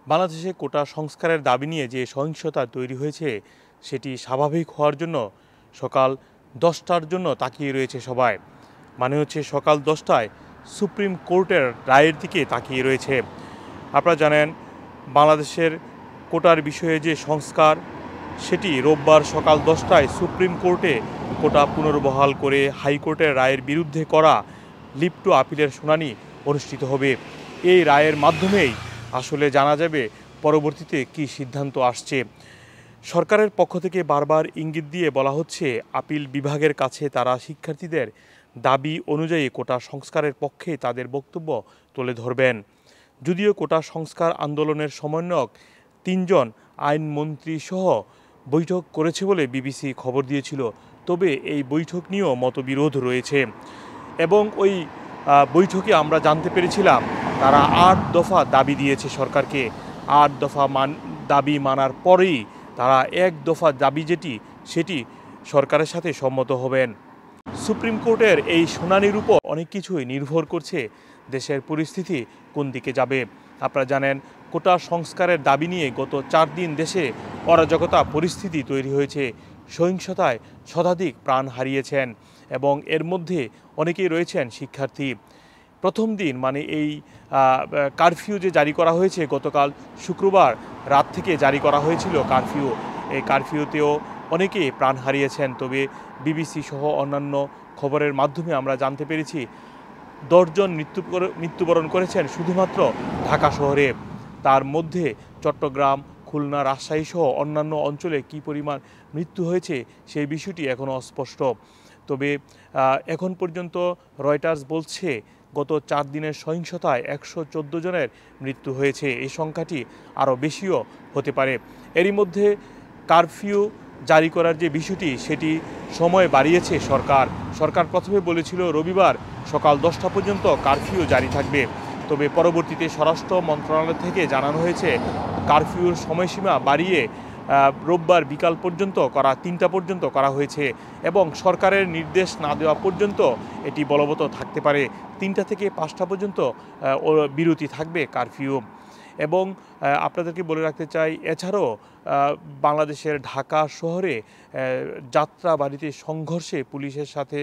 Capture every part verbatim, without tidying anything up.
বাংলাদেশে কোটা সংস্কারের দাবি নিয়ে যে সহিংসতা তৈরি হয়েছে সেটি স্বাভাবিক হওয়ার জন্য সকাল দশটার জন্য তাকিয়ে রয়েছে সবাই। মানে হচ্ছে সকাল দশটায় সুপ্রিম কোর্টের রায়ের দিকে তাকিয়ে রয়েছে। আপনারা জানেন বাংলাদেশের কোটার বিষয়ে যে সংস্কার সেটি রোববার সকাল দশটায় সুপ্রিম কোর্টে কোটা পুনর্বহাল করে হাইকোর্টের রায়ের বিরুদ্ধে করা লিভ টু আপিলের শুনানি অনুষ্ঠিত হবে। এই রায়ের মাধ্যমেই আসলে জানা যাবে পরবর্তীতে কী সিদ্ধান্ত আসছে। সরকারের পক্ষ থেকে বারবার ইঙ্গিত দিয়ে বলা হচ্ছে আপিল বিভাগের কাছে তারা শিক্ষার্থীদের দাবি অনুযায়ী কোটা সংস্কারের পক্ষে তাদের বক্তব্য তুলে ধরবেন। যদিও কোটা সংস্কার আন্দোলনের সমন্বয়ক তিনজন আইনমন্ত্রী সহ বৈঠক করেছে বলে বিবিসি খবর দিয়েছিল, তবে এই বৈঠক নিয়েও মতবিরোধ রয়েছে এবং ওই বৈঠকে আমরা জানতে পেরেছিলাম তারা আট দফা দাবি দিয়েছে সরকারকে। আট দফা মান দাবি মানার পরেই তারা এক দফা দাবি যেটি সেটি সরকারের সাথে সম্মত হবেন। সুপ্রিম কোর্টের এই শুনানির উপর অনেক কিছুই নির্ভর করছে দেশের পরিস্থিতি কোন দিকে যাবে। আপনারা জানেন কোটা সংস্কারের দাবি নিয়ে গত চার দিন দেশে অরাজকতা পরিস্থিতি তৈরি হয়েছে। সহিংসতায় শতাধিক প্রাণ হারিয়েছেন এবং এর মধ্যে অনেকেই রয়েছেন শিক্ষার্থী। প্রথম দিন মানে এই কারফিউ যে জারি করা হয়েছে গতকাল শুক্রবার রাত থেকে জারি করা হয়েছিল কারফিউ, এই কারফিউতেও অনেকেই প্রাণ হারিয়েছেন। তবে বিবিসি সহ অন্যান্য খবরের মাধ্যমে আমরা জানতে পেরেছি দশজন মৃত্যু মৃত্যুবরণ করেছেন শুধুমাত্র ঢাকা শহরে। তার মধ্যে চট্টগ্রাম, খুলনা, রাজশাহী সহ অন্যান্য অঞ্চলে কী পরিমাণ মৃত্যু হয়েছে সেই বিষয়টি এখনও অস্পষ্ট। তবে এখন পর্যন্ত রয়টার্স বলছে গত চার দিনের সহিংসতায় একশো চোদ্দো জনের মৃত্যু হয়েছে। এই সংখ্যাটি আরও বেশিও হতে পারে। এরই মধ্যে কারফিউ জারি করার যে বিষয়টি সেটি সময় বাড়িয়েছে সরকার। সরকার প্রথমে বলেছিল রবিবার সকাল দশটা পর্যন্ত কারফিউ জারি থাকবে, তবে পরবর্তীতে স্বরাষ্ট্র মন্ত্রণালয় থেকে জানানো হয়েছে কারফিউর সময়সীমা বাড়িয়ে রোববার বিকাল পর্যন্ত করা তিনটা পর্যন্ত করা হয়েছে এবং সরকারের নির্দেশ না দেওয়া পর্যন্ত এটি বলবৎ থাকতে পারে। তিনটা থেকে পাঁচটা পর্যন্ত বিরতি থাকবে কারফিউ। এবং আপনাদেরকে বলে রাখতে চাই এছাড়াও বাংলাদেশের ঢাকা শহরে যাত্রাবাড়িতে সংঘর্ষে পুলিশের সাথে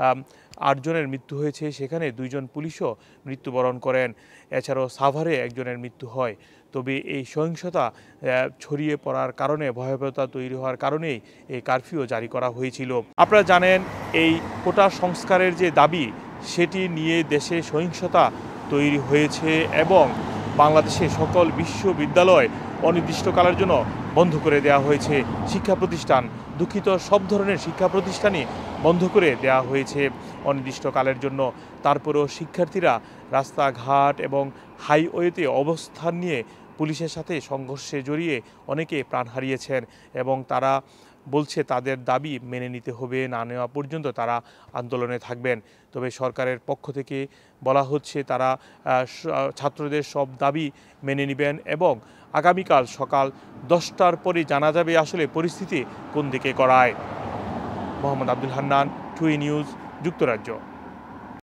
আটজনের মৃত্যু হয়েছে, সেখানে দুইজন পুলিশও মৃত্যুবরণ করেন। এছাড়াও সাভারে একজনের মৃত্যু হয়। তবে এই সহিংসতা ছড়িয়ে পড়ার কারণে ভয়াবহতা তৈরি হওয়ার কারণেই এই কারফিউ জারি করা হয়েছিল। আপনারা জানেন এই কোটা সংস্কারের যে দাবি সেটি নিয়ে দেশে সহিংসতা তৈরি হয়েছে এবং বাংলাদেশে সকল বিশ্ববিদ্যালয় অনির্দিষ্টকালের জন্য বন্ধ করে দেওয়া হয়েছে। শিক্ষা প্রতিষ্ঠান দুঃখিত সব ধরনের শিক্ষা প্রতিষ্ঠানই বন্ধ করে দেওয়া হয়েছে অনির্দিষ্টকালের জন্য। তারপরেও শিক্ষার্থীরা রাস্তাঘাট এবং হাইওয়েতে অবস্থান নিয়ে পুলিশের সাথে সংঘর্ষে জড়িয়ে অনেকে প্রাণ হারিয়েছেন এবং তারা বলছে তাদের দাবি মেনে নিতে হবে, না নেওয়া পর্যন্ত তারা আন্দোলনে থাকবেন। তবে সরকারের পক্ষ থেকে বলা হচ্ছে তারা ছাত্রদের সব দাবি মেনে নেবেন এবং আগামীকাল সকাল দশটার পরে জানা যাবে আসলে পরিস্থিতি কোন দিকে গড়ায়। মোহাম্মদ আব্দুল হান্নান, টুই নিউজ, যুক্তরাজ্য।